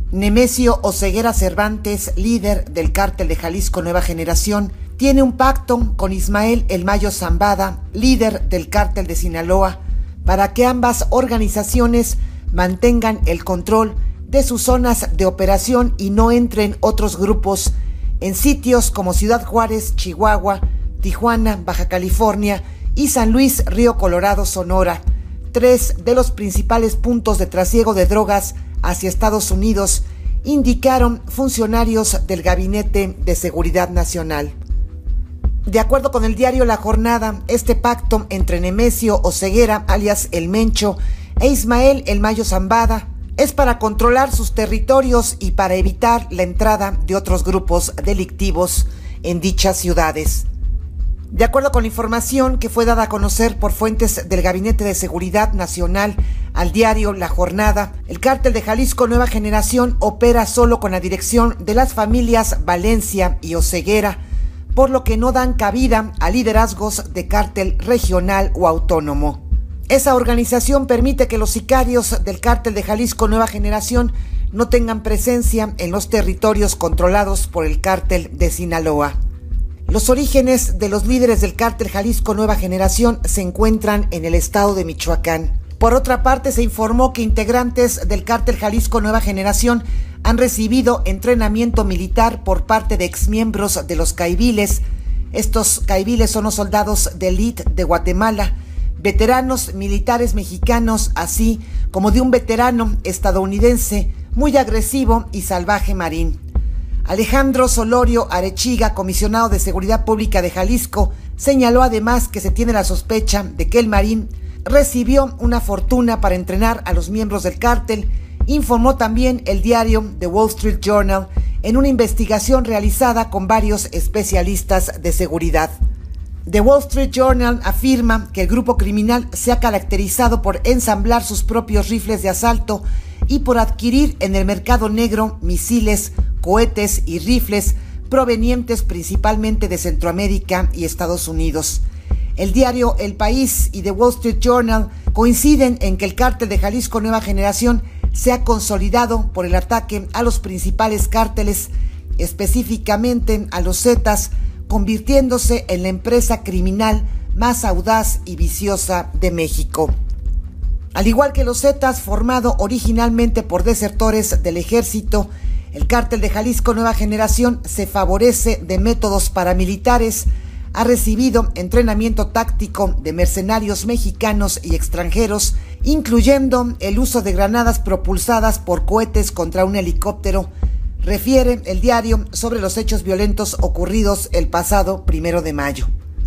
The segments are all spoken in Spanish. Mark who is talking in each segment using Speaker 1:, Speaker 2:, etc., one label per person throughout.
Speaker 1: Nemesio Oseguera Cervantes, líder del Cártel de Jalisco Nueva Generación, tiene un pacto con Ismael El Mayo Zambada, líder del Cártel de Sinaloa, para que ambas organizaciones mantengan el control de sus zonas de operación y no entren otros grupos en sitios como Ciudad Juárez, Chihuahua, Tijuana, Baja California y San Luis, Río Colorado, Sonora, tres de los principales puntos de trasiego de drogas hacia Estados Unidos, indicaron funcionarios del Gabinete de Seguridad Nacional. De acuerdo con el diario La Jornada, este pacto entre Nemesio Oseguera, alias El Mencho, e Ismael El Mayo Zambada es para controlar sus territorios y para evitar la entrada de otros grupos delictivos en dichas ciudades. De acuerdo con la información que fue dada a conocer por fuentes del Gabinete de Seguridad Nacional al diario La Jornada, el Cártel de Jalisco Nueva Generación opera solo con la dirección de las familias Valencia y Oseguera, por lo que no dan cabida a liderazgos de cártel regional o autónomo. Esa organización permite que los sicarios del Cártel de Jalisco Nueva Generación no tengan presencia en los territorios controlados por el Cártel de Sinaloa. Los orígenes de los líderes del Cártel Jalisco Nueva Generación se encuentran en el estado de Michoacán. Por otra parte, se informó que integrantes del Cártel Jalisco Nueva Generación han recibido entrenamiento militar por parte de exmiembros de los caiviles. Estos caiviles son los soldados de élite de Guatemala, veteranos militares mexicanos, así como de un veterano estadounidense muy agresivo y salvaje marín. Alejandro Solorio Arechiga, comisionado de Seguridad Pública de Jalisco, señaló además que se tiene la sospecha de que el marín recibió una fortuna para entrenar a los miembros del cártel, informó también el diario The Wall Street Journal en una investigación realizada con varios especialistas de seguridad. The Wall Street Journal afirma que el grupo criminal se ha caracterizado por ensamblar sus propios rifles de asalto y por adquirir en el mercado negro misiles, cohetes y rifles provenientes principalmente de Centroamérica y Estados Unidos. El diario El País y The Wall Street Journal coinciden en que el Cártel de Jalisco Nueva Generación se ha consolidado por el ataque a los principales cárteles, específicamente a los Zetas, convirtiéndose en la empresa criminal más audaz y viciosa de México. Al igual que los Zetas, formado originalmente por desertores del ejército, el Cártel de Jalisco Nueva Generación se favorece de métodos paramilitares, ha recibido entrenamiento táctico de mercenarios mexicanos y extranjeros, incluyendo el uso de granadas propulsadas por cohetes contra un helicóptero, refiere el diario sobre los hechos violentos ocurridos el pasado 1 de mayo.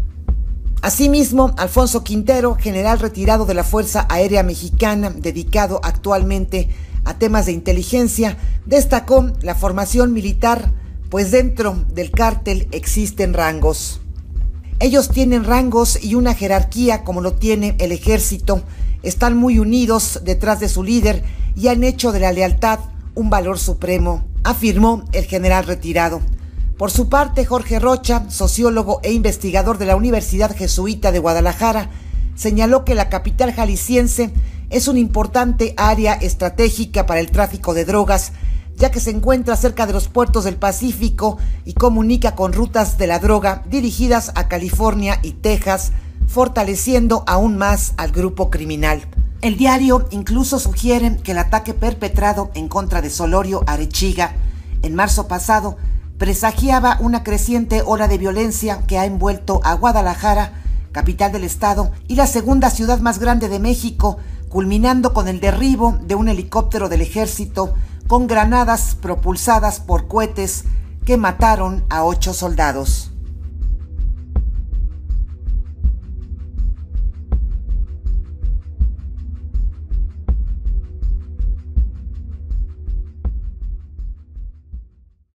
Speaker 1: Asimismo, Alfonso Quintero, general retirado de la Fuerza Aérea Mexicana, dedicado actualmente a temas de inteligencia, destacó la formación militar, pues dentro del cártel existen rangos. Ellos tienen rangos y una jerarquía como lo tiene el ejército, están muy unidos detrás de su líder y han hecho de la lealtad un valor supremo, afirmó el general retirado. Por su parte, Jorge Rocha, sociólogo e investigador de la Universidad Jesuita de Guadalajara, señaló que la capital jalisciense es una importante área estratégica para el tráfico de drogas, ya que se encuentra cerca de los puertos del Pacífico y comunica con rutas de la droga dirigidas a California y Texas, fortaleciendo aún más al grupo criminal. El diario incluso sugiere que el ataque perpetrado en contra de Solorio Arechiga en marzo pasado presagiaba una creciente ola de violencia que ha envuelto a Guadalajara, capital del estado, y la segunda ciudad más grande de México, culminando con el derribo de un helicóptero del ejército con granadas propulsadas por cohetes que mataron a 8 soldados.